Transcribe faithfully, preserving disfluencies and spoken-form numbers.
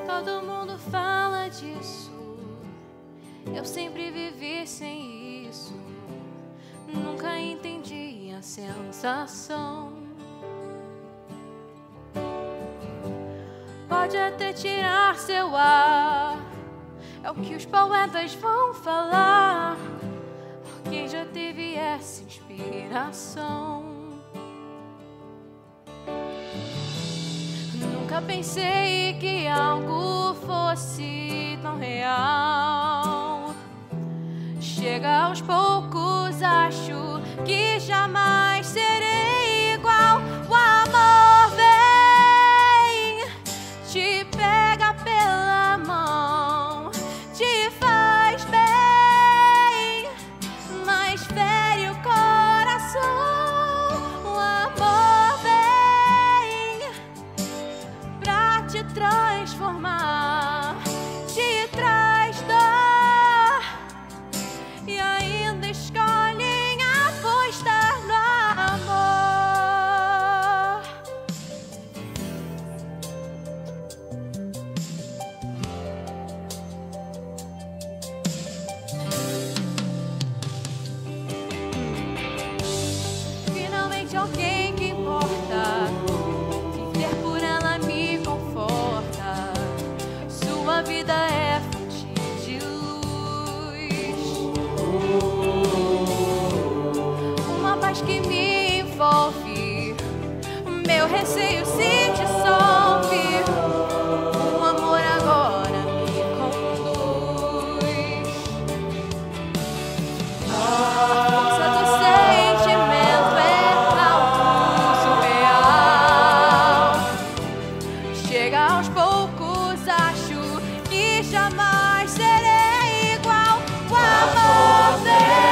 Todo mundo fala disso, eu sempre vivi sem isso. Nunca entendi a sensação. Pode até tirar seu ar, é o que os poetas vão falar. Quem já teve essa inspiração? Nunca pensei que algo fosse tão real. Chega aos poucos, acho que jamais serei igual. O amor vem, te pega pela mão, te faz bem, mas fere o coração. O amor vem pra te transformar, te traz dor e ainda escolhem apostar no amor. Finalmente alguém que importa, viver por ela me conforta. Sua vida é fonte de luz, uma paz que me envolve, meu receio se dissolve. O amor agora me conduz. A força do sentimento é algo surreal. Chega aos poucos, acho que jamais serei igual. O amor vem.